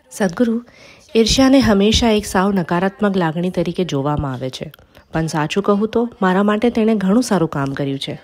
સદગુરુ, ઈર્ષ્યાને હંમેશા એક સાવ નકારાત્મક લાગણી તરીકે જોવામાં આવે છે, પણ સાચું કહું તો મારા માટે તેણે ઘણું સારું કામ કર્યું છે.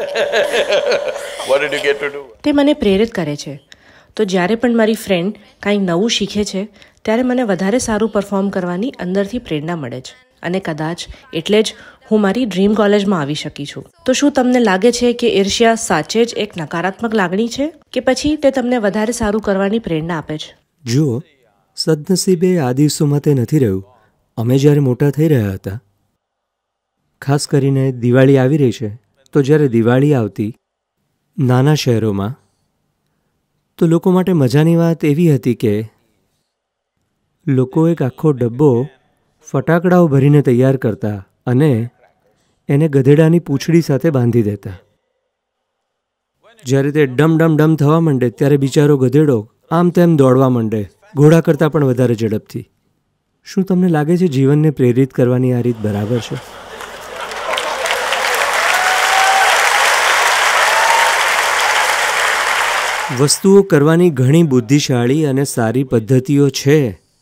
તે મને પ્રેરિત કરે છે. તો જ્યારે પણ મારી ફ્રેન્ડ કાંઈક નવું શીખે છે ત્યારે મને વધારે સારું પરફોર્મ કરવાની અંદરથી પ્રેરણા મળે છે, અને કદાચ એટલે જ હું મારી ડ્રીમ કોલેજમાં આવી શકી છું. તો શું તમને લાગે છે કે ઈર્ષ્યા સાચે જ એક નકારાત્મક લાગણી છે, કે પછી તે તમને વધારે સારું કરવાની પ્રેરણા આપે છે? જુઓ, સદનસીબે આ દિવસોમાં તે નથી રહ્યું. અમે જ્યારે મોટા થઈ રહ્યા હતા, ખાસ કરીને દિવાળી આવી રહી છે, તો જ્યારે દિવાળી આવતી નાના શહેરોમાં, તો લોકો માટે મજાની વાત એવી હતી કે લોકો એક આખો ડબ્બો ફટાકડાઓ ભરીને તૈયાર કરતા અને એને ગધેડાની પૂંછડી સાથે બાંધી દેતા. જ્યારે તે ડમ ડમ ડમ થવા માંડે ત્યારે બિચારો ગધેડો આમ તેમ દોડવા માંડે, ઘોડા કરતાં પણ વધારે ઝડપથી. શું તમને લાગે છે જીવનને પ્રેરિત કરવાની આ રીત બરાબર છે? વસ્તુઓ કરવાની ઘણી બુદ્ધિશાળી અને સારી પદ્ધતિઓ છે.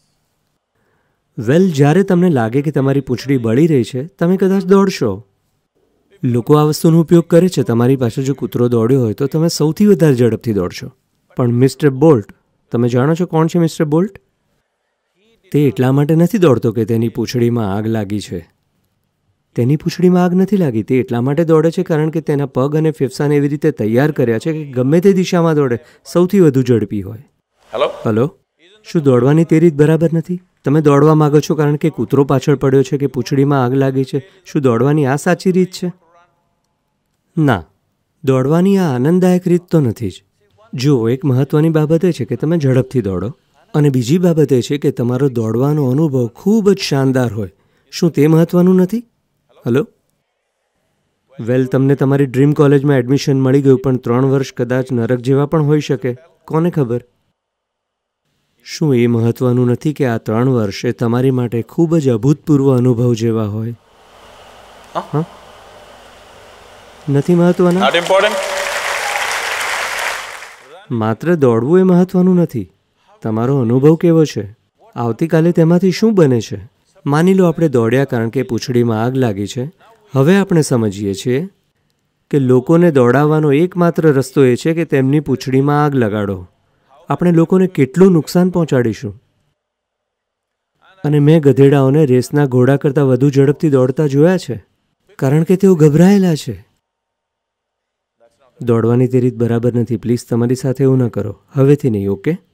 જ્યારે તમને લાગે કે તમારી પૂંછડી બળી રહી છે, તમે કદાચ દોડશો. લોકો આ વસ્તુનો ઉપયોગ કરે છે. તમારી પાસે જો કૂતરો દોડ્યો હોય તો તમે સૌથી વધારે ઝડપથી દોડશો. પણ મિસ્ટર બોલ્ટ, તમે જાણો છો કોણ છે મિસ્ટર બોલ્ટ? તે એટલા માટે નથી દોડતો કે તેની પૂંછડીમાં આગ લાગી છે. તેની પૂંછડીમાં આગ નથી લાગી. તે એટલા માટે દોડે છે કારણ કે તેના પગ અને ફેફસાને એવી રીતે તૈયાર કર્યા છે કે ગમે તે દિશામાં દોડે, સૌથી વધુ ઝડપી હોય. હલો, શું દોડવાની તે રીત બરાબર નથી? તમે દોડવા માગો છો કારણ કે કૂતરો પાછળ પડ્યો છે કે પૂંછડીમાં આગ લાગી છે. શું દોડવાની આ સાચી રીત છે? ના, દોડવાની આ આનંદદાયક રીત તો નથી જ. જુઓ, એક મહત્ત્વની બાબત એ છે કે તમે ઝડપથી દોડો, અને બીજી બાબત એ છે કે તમારો દોડવાનો અનુભવ ખૂબ જ શાનદાર હોય. શું તે મહત્ત્વનું નથી? હલો, તમને તમારી ડ્રીમ કોલેજમાં એડમિશન મળી ગયું, પણ 3 વર્ષ કદાચ નરક જેવા પણ હોઈ શકે. કોને ખબર? શું એ મહત્ત્વનું નથી કે આ 3 વર્ષ એ તમારી માટે ખૂબ જ અભૂતપૂર્વ અનુભવ જેવા હોય? હા, નથી મહત્ત્વના? માત્ર દોડવું એ મહત્ત્વનું નથી. તમારો અનુભવ કેવો છે? આવતીકાલે તેમાંથી શું બને છે? માની લો આપણે દોડ્યા કારણ કે પૂંછડીમાં આગ લાગી છે. હવે આપણે સમજીએ છીએ કે લોકોને દોડાવવાનો એકમાત્ર રસ્તો એ છે કે તેમની પૂંછડીમાં આગ લગાડો. આપણે લોકોને કેટલું નુકસાન પહોંચાડીશું. અને મેં ગધેડાઓને રેસના ઘોડા કરતાં વધુ ઝડપથી દોડતા જોયા છે, કારણ કે તેઓ ગભરાયેલા છે. દોડવાની તે રીત બરાબર નથી. પ્લીઝ તમારી સાથે એવું ન કરો હવેથી નહીં, ઓકે?